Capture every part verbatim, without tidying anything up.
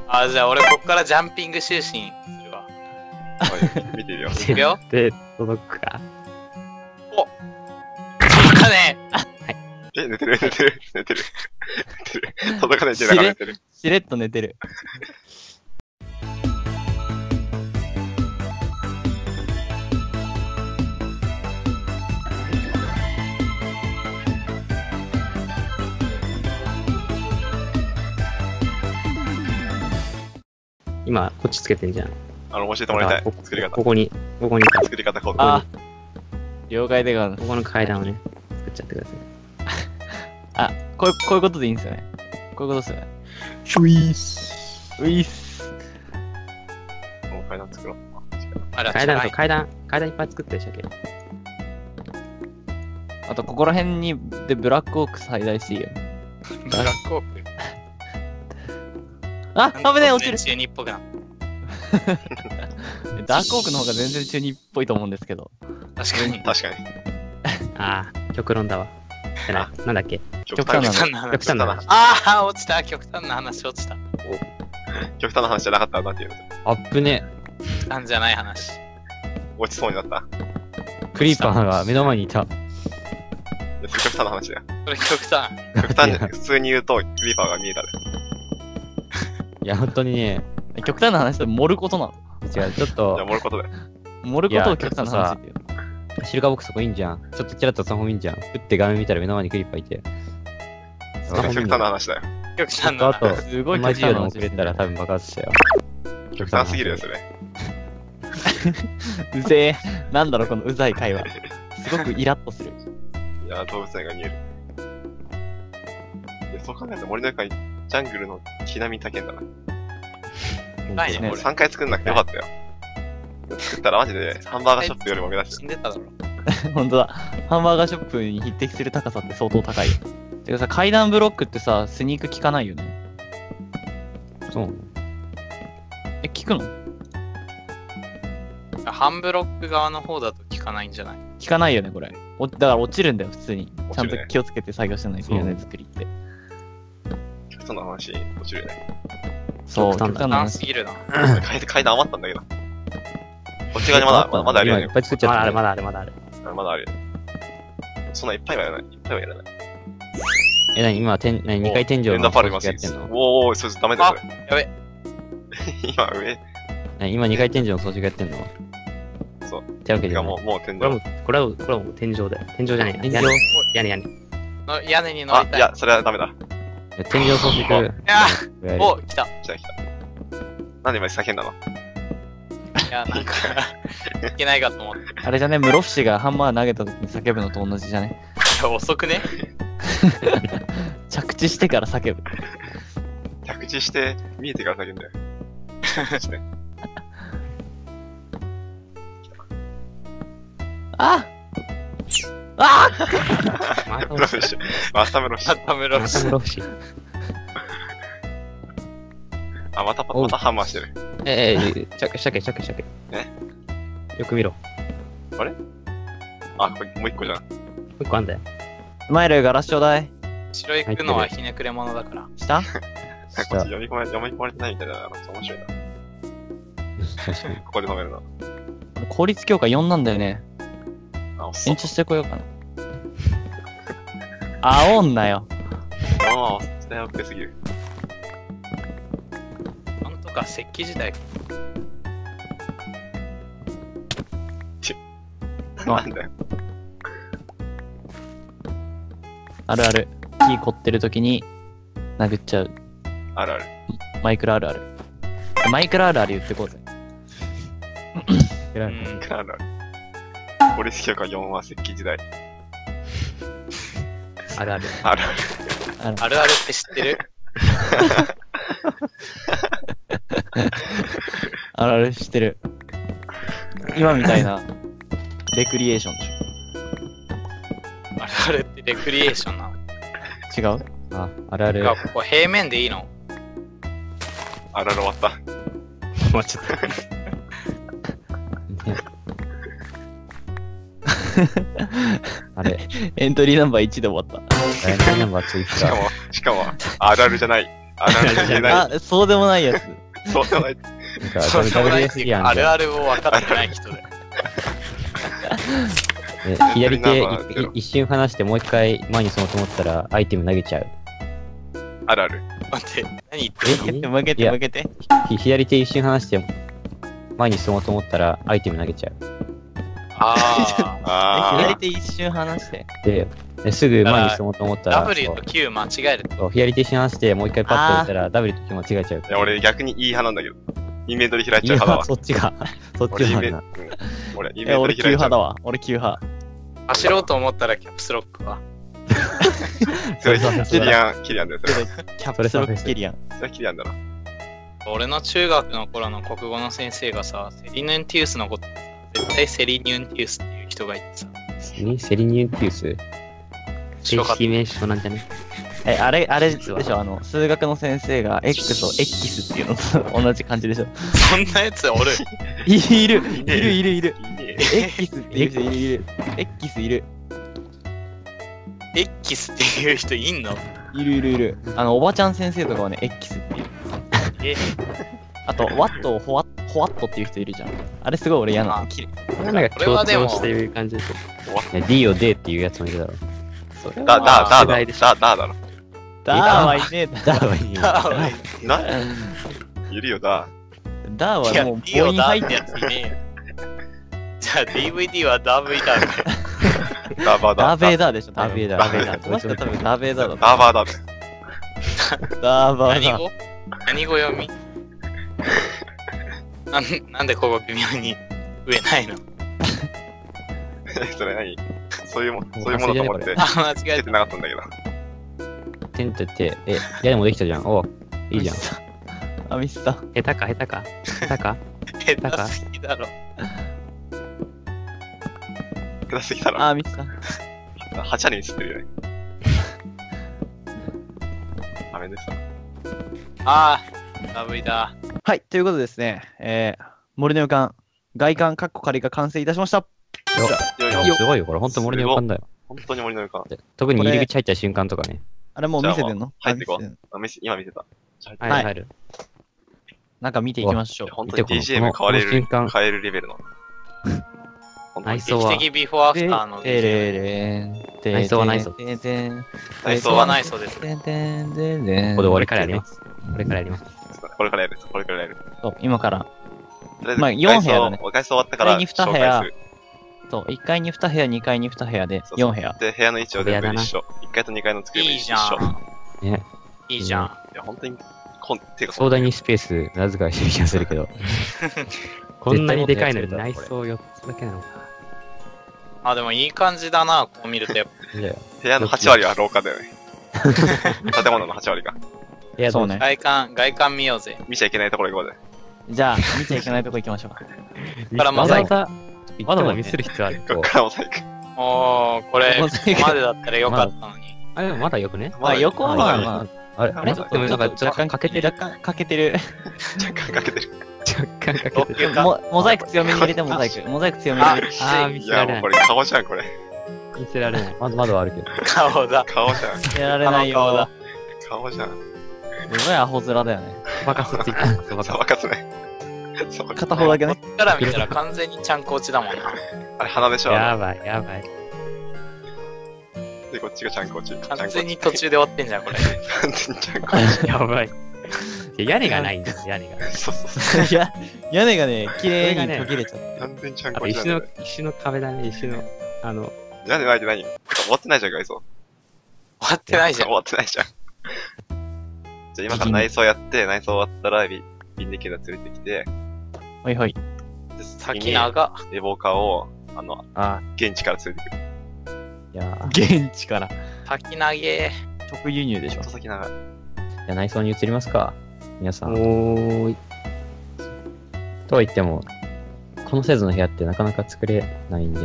あ、じゃあ俺こっからジャンピング就寝するわ。 はい、見てるよ。 いくよ。 で、届くか。 お届かねえ、寝てる寝てる寝てる寝てる。届かないってだから寝てる。 しれっと寝てる。 今、こっちつけてんじゃん。 あの、教えてもらいたい。 こ作り方。 ここに、ここに、 作り方こう。 あ了解でございます。 ここの階段をね、作っちゃってください。 あ、こういう、こういうことでいいんですよね。こういうことですよね。 シュイース。 ういっす。 もう階段作ろう。 あら、 階段とチャラい階段、階段いっぱい作ってるでしたっけ。 あと、ここら辺に、で、ブラックオーク最大 C よ。 ブラックオーク。 あ、危ねえ、落ちる。 中二っぽくな。 ダークオークの方が全然中二っぽいと思うんですけど。 確かに。 確かに。 ああ、極論だわ。えらいなんだっけ。 極端な極端な話。 極端な話。 ああ、落ちた。極端な話落ちた。 極端な話じゃなかったなっていう。 アップね。 なんじゃない話。 落ちそうになった。 クリーパーが目の前にいた。 いやそれ極端な話だよ。 これ極端。 極端で、普通に言うと、クリーパーが見えたで。 いや、本当にね、 極端な話で盛ることなの。 違う、ちょっじゃあ、 と、 盛ることで。 盛ることを極端な話っていう。 シルカーボックスそこいいんじゃん。ちょっとキラッとスマホ見んじゃん。打って画面見たら目の前にクリーパーいて。スマホ見極ん端な話だよ。 極端なあと、 話。 すごい同じような話遅れたら多分爆発したよ。 極端すぎるよ、それ。 うぜえ。なんだろう、このうざい会話。すごくイラッとする。 いや、動物園が見える。いや、そう考えると森の中にジャングルの木並み高いんだな。 ないねね俺さんかい作んなくてよかったよ。作ったらマジでハンバーガーショップよりも目立つ。 死んでただろ。 ほんとだ。ハンバーガーショップに匹敵する高さって相当高いよ。てかさ、階段ブロックってさ、スニーク効かないよね。 そう。 え、効くの半ブロック側の方だと効かないんじゃない？ 効かないよね、これ。おだから落ちるんだよ、普通に。ちゃんと落ちるね気をつけて作業してないといけない作りって。 極端な話、落ちるよね。 そう、 極端だ極端極端な話。 すぎるな。 階階段余ったんだけど。こっち側にまだ、まだまだあるよね今いっ。ぱい作っちゃった。まだある、まだある、まだある。 まだあるよ。そんないっぱいはやらない。いっぱいはやらない。 え、なに今、天、なににかい天井レンダのーパールいます装飾やってんの。 おーおー、それダメだよ、それ。 やべ。 今、上。 なに今にかい天井の装飾やってんの。 そう。 ってわけではない。 てかもう、もう天井。 これはもう、これは、これはもう天井だよ。天井じゃないな。 天井屋根、屋根、屋根。 の屋根に乗あり、たい。 いや、それはダメだ。 いや天井装飾。 いやお、来た。 来た来た。なんで今叫んだの？ いや、なんか、いけないかと思って。 あれじゃね、室伏がハンマー投げた時に叫ぶのと同じじゃね。 いや遅くね？ 着地してから叫ぶ。 着地して見えてから叫んだよ。着地してああまたムロフシ。またムロフシ。 またムロまフシ。 た室伏。 あ、また、 おうまたハンマーしてる。 え、え、ちゃけ、しゃけ、しゃけ、しゃけ。 えよく見ろ。もあ、これもう一個じゃん。 う一個あんだよ。 マイルガラスちょうだい。 白いくのはひねくれ者だから。 したなんかこっち読み込まれ、読み込まれてないみたいだな。なんか面白いな。 確かに。 ここで飲めるな。 効率強化よんなんだよね。 あ、おっそ延長してこようかな。あおんなよ。 ああ、時代遅れすぎる。 なんとか石器時代。 なんだよ。 あるある。木凝ってる時に殴っちゃう。 あるある。 マイクラあるある。マイクラあるある言ってこうぜ。 偉い。 うん。 あるある。効率強化よんは石器時代。 あるある。 あるある。 あるあるあるって知ってる？ あるある知ってる。今みたいなレクリエーションでしあるあるってレクリエーションなの？ ょ。違うあ、あるある。 あ、ここ平面でいいの？ あるある終わった。 もうちょっと。あれ、 エントリーナンバーいちで終わった。 ダイナンバーツイッター。 しかも、しかも、あるあるじゃない。 あるあるじゃない。 あ、そうでもないやつ。 そうでもない。 なんかそうでもないっていうダブリューエスビーかあるあんじゃん。 あるを分かってない人で。 ね左手いナンバーゼロい一瞬離してもう一回前に進もうと思ったらアイテム投げちゃう。 あるある。 待って、何言ってんの向けて、向けて、 いや向けて。 ひ左手一瞬離して前に進もうと思ったらアイテム投げちゃう。 ああ左手一瞬離して。 で、ですぐ前に進もうと思ったあ。 ら、 W と Q 間違える。 そう左手一瞬離してもう一回パッと押したら W と Q 間違えちゃうあ。いや、俺逆にいい派なんだけど。インベントリ開いいやちゃう派だわ。 そっちが、そっち俺インベンなんだ。 うん俺インえ、俺ベントリ Q 開いちゃう。 派だわ。俺 Q 派。 走ろうと思ったらキャプスロックは。 それそれさキリアン、キリアンだよ、それ。 キャプスロックキリアン。 それはキリアンだな。 俺の中学の頃の国語の先生がさ、セリヌンティウスのこと絶対セリニュンティウスっていう人がいてさ、 にセリニューティウス白かった。 名称なんじゃねえ、あれ、あれでしょ、あの、数学の先生が X を X っていうのと同じ感じでしょ。 そんなやつおる。 いる、いる、いる、いる。 いいね。 X っていう人いる、いる。X いる。 X っていう人いんの？ いる、いる、いる。あの、おばちゃん先生とかはね、X っていう。 え、 あと、Watt をホワホワットっていう人いるじゃん。あれすごい俺嫌なあの。きなんかこれはでも強調してる感じでしょ。ね D を D っていうやつもいるだろ。 それだ、だ、 は、 だ、だ、だ、だ、だろ。 ダーはいねえだ。 だはいいよ。 ダーはいな、いるよ、だ。 ダーいや、 はもう D 母をダ音入ってーってやついねえよ。じゃあ ディーブイディー はダーブイダーかよ。 ダーバーだ。 ダーベーダーでしょ。 ダーベーダーダーベーダー。この人多分ダーベーダーだとダーバーだね。 ダーバーダー。 何語何語読みなんなんでここ微妙に増えないの？ それ何そういうもん、そういうものと思って、 あ、間違つえけてなかったんだけど。 テントって、え、屋根もできたじゃん。おいいじゃん。 あ、ミスった。 下手か、下手か。下手か。 た。下手すぎだろ。 下手すぎたろ。 あ、ミスった。 はちゃに映ってるよね。ダメでした。 あー、ダーブイだ。 はい、ということでですね、えー、森の予感、外観カッコ仮が完成いたしました。 よいいやよ。 すごいよ、これ。ほんと森の予感だよ。 本当に森の予感。 特に入り口入った瞬間とかね。 あれもう見せてんの入ってこうあ見せてんのあ見せ今見てた。 はい、 はい入る。 なんか見ていきましょう。 本当に見てこのビージーエム 変われるこの瞬、間変えるレベルの。本当に内装は劇的ビフォーアフターの。 てれれん、て内装は内装てんてん内装は内装です。 てんてんてんてんここで終わりからやります。これからやります。 これからやる。これからやる。 そう、今から。 とりあえずまあよん部屋だね外装外装終わったから第二二部屋紹介する。 そう、いっかいにに部屋、にかいにに部屋でそうそうよん部屋。 で、部屋の位置は全部一緒。いっかいとにかいの作りもいい一緒。 じゃん。 ね。 いいじゃん。 いや、本当に、こん、てか、 壮大にスペース無駄遣いしてる気がするけど。こんなにでかいのに内装よっつだけなのか。 あ、でもいい感じだな、こう見るとやっぱ。 いや部屋のはち割は廊下だよね。建物のはち割が。 いや、 そうね。 外観、外観見ようぜ。 見ちゃいけないところ行こうぜ。 じゃあ、見ちゃいけないとこ行きましょうか。 からモザイクわざわざわざわざ見せる必要ある。 こっからモザイク。 おー、これ、こモザイクこまでだったらよかったのに。 あれ、まだよくね。 まあ、横はまあまあれ、あれちょっでもなんか、ちょっと欠けてる。 若干欠けてる。 若干かけてる。 若干欠けてる。 ロックか。 モモザイク強めに入れて、モザイク。モザイク強めに入れて。 あー、見いや、 せられないもうこ。れ顔じゃん、これ。 見せられない。まず窓はあるけど。 顔だ。 顔じゃん。 やられない顔だよ。。 顔じゃん。 すごいアホ面だよね。 バカついた。そうバそう、 カ。 わかつね。そう、 片方だけね。 こっから見たら完全にちゃんこ落ちだもんな。 あれ、鼻でしょ。 やばい、やばい。 で、こっちがちゃんこち。 完全に途中で終わってんじゃん、これ。 完全にちゃんこやばい。いや屋根がないんだよ、屋根が。 ち。そうそうそう。 いや、屋根がね、綺麗に途切れちゃって。 完全にちゃんあとこちなんだよ石の、石の壁だね、石の。あの、 屋根ないって何終わってないじゃん、外装。 終わってないじゃん終。わってないじゃん。じゃあ今から内装やって、内装終わったらビビンディケーター連れてきて、 ほいほい。 で先に長。 エボーカーを、あの、 あ現地から連れてくる。 いやー、 現地から。 先長え。 直輸入でしょちょっ。と先長い。 じゃあ内装に移りますか。皆さん。 おーい。 とは言っても、このサイズの部屋ってなかなか作れないんじゃ。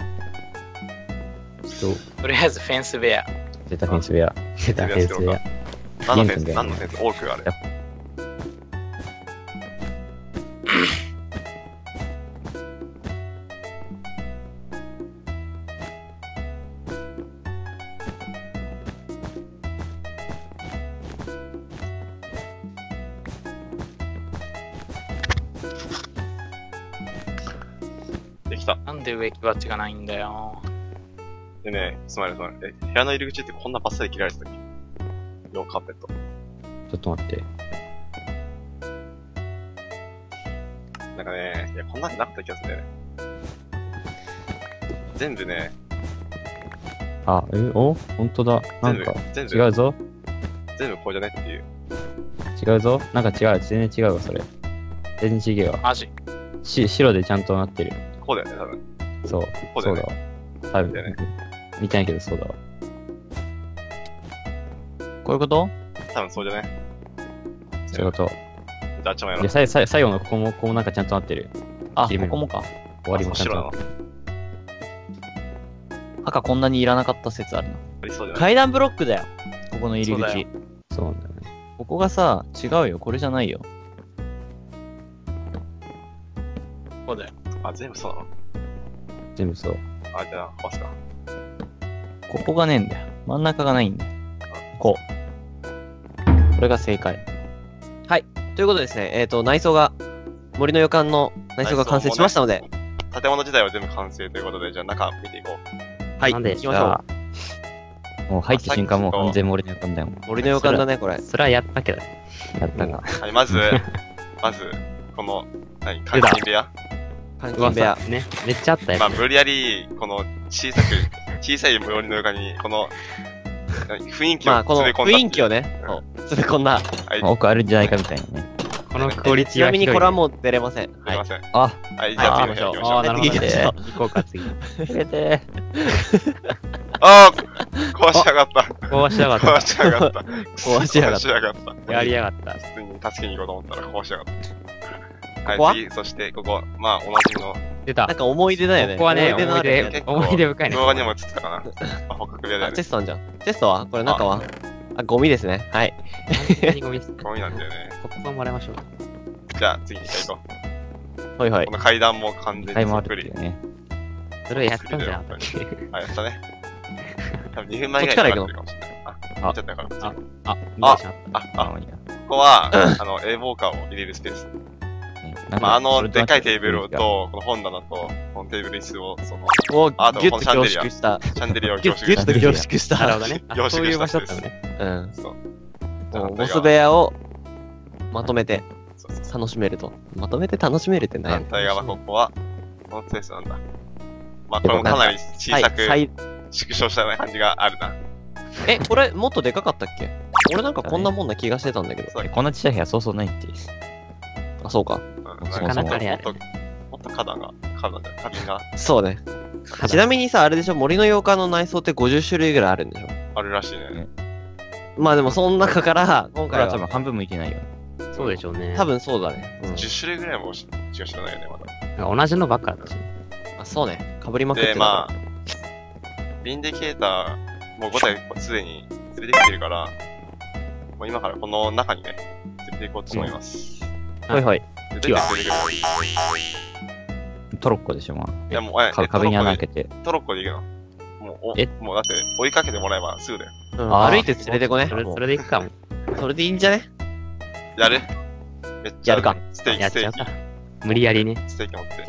ちょっと、 とりあえずフェンスベア。 絶対フェンスウェア。絶対フェンスウェア。 何のフェンス玄関だよね何のフェンス多くある。 できた。 なんで植木鉢がないんだよ。 でね、すまないすまない。え、部屋の入り口ってこんなバッサリ切られてたっけ？ローカーペット。 ちょっと待って。 なんかね、いや、こんなんじゃなかった気がするんだよね。全部ね、 あ、え、お本当だ。な全部んか、、 全部、 違うぞ。 全部こうじゃねっていう。 違うぞ。なんか違う。全然違うわ、それ。全然違うわ。 マジ。 し、白でちゃんとなってる。 こうだよね、多分。 そう。 こうだよねそうだわ。多分だよね。 見てないけどそうだわ。 こういうこと多分そうじゃね。 そういうこと。 じゃあ、あっちもやろで、 う。 さいさい最後のここも、ここもなんかちゃんとなってる。 あ、 切り目ここもか。 終わりもちゃんとなあそうってる。 赤こんなにいらなかった説あるな。 ありそうじゃない？ 階段ブロックだよ。ここの入りそうだ口よ。 そうなんだよね。 ここがさ、違うよ。これじゃないよ。 こうだよ。 あ、全部そうなの？ 全部そう。 あ、じゃあ、パスか。 ここがねえんだよ。真ん中がないんだよ。こう。これが正解。 ということでですね、えっ、と、内装が、森の予感の内装が完成しましたので、 建物自体は全部完成ということで、じゃあ中見ていこう。 はい、 なんで行きましょう。 もう入った瞬間もうあさっきと完全森の予感だよ。 森の予感だね、これ。 それはやったけど。やったか。 はい、まず、まず、この、何、監出た禁部屋。 監禁部屋。 ね。めっちゃあったやつ。 まあ、無理やり、この、小さく、小さい森の予感に、この、何雰囲気をまあ、この詰め込んだっていう。 雰囲気をね、そう詰め込んだ。 はい、 奥あるんじゃないかみたいなね。このクオリティはちなみにこれはもう出れません。はいすいま。せん。 あ、 はい、じゃあはい次の部屋行きましょう。 あー、なるほどね。 次行きましょう行こうか、次。入れて。 あー壊しやがった。 壊しやがっ壊しやがった。 壊しやがった壊しやがった。 た。やりやがった。 普通に助けに行こうと思ったら壊しやがった。 ここははい、次、そして、ここ、まあ、おなじみの、 出た。 なんか思い出だよね。 ここはね、 思い出の思い出あるね、 思い出深いね。 動画にも映ってたかな。あ、捕獲部屋だあ、 よね。 チェストあんじゃん。チェストはこれ中はあ、ゴミですね。はい。 何ゴミです。 ゴミなんだよね。 ここもらいましょう。 じゃあ、次に行こう。 はいはいこ。の階段も完全タイムあにそっくり。 るっていうね。それをやったんじゃなかったっけ。 あ、やったね。多分にふんまえぐらいにかかってるかもしれない。あ、見ちゃったから。 ああ、 あ、見てしまっあ、 た。 あ、 まあいいやここは、あの、エーボーカーを入れるスペース。 うんまあ、あの、でっかいテーブル。 なんかと、この本棚と、このテーブル椅子を、その、 をあとギュッと凝このシャンデリア縮した。 シャンデリアを凝ギュッギュッと縮して、 凝縮した。 なるほどね。あ凝縮そういう場したスペース所だったのね。 うん。 そう。 もうボス部屋をまとめてそうそうそう。 楽しめると。まとめて楽しめるって何や反対側、ここは、このスペースなんだ。まあ、これもかなり小さく、 はい。 縮小したような感じがあるな。 え、これもっとでかかったっけ俺なんかこんなもんな気がしてたんだけど。 そうえこんなちっちゃい部屋そうそうないって。 あ、そうか。 うんなかなかレアもっと、もっと花壇が、花壇じゃない花瓶がそうね。ちなみにさ、あれでしょ、森の洋館の内装ってごじゅっしゅるいぐらいあるんでしょ。 あるらしいね。 まあでもその中から、今これ回はは多分半分もいけないよ。そうでしょうね。 多分そうだね。うんじゅっしゅるいぐらいもししか知らないよね、まだ。 同じのばっかだったし。 あ、そうね。被りまくってで、 たまあか、 ビンディケーター、もうごたいすでに連れてきてるから、もう今からこの中にね、連れて行こうと思います。 ら。はいはい。 連れてって連れてくトロッコでしょ、まる。いやもう、え、 あ。か壁に穴開けて。 て。 トロッコで行くの。もう、おえもうだって追いかけてもらえばすぐだよ。 うんあー歩いて連れてこね。 それ、 もうそれでいくかも。 それでいいんじゃねやるめっちゃやるかステーキ、ステーキやっちゃうか。無理やりね。 ステーキ持って。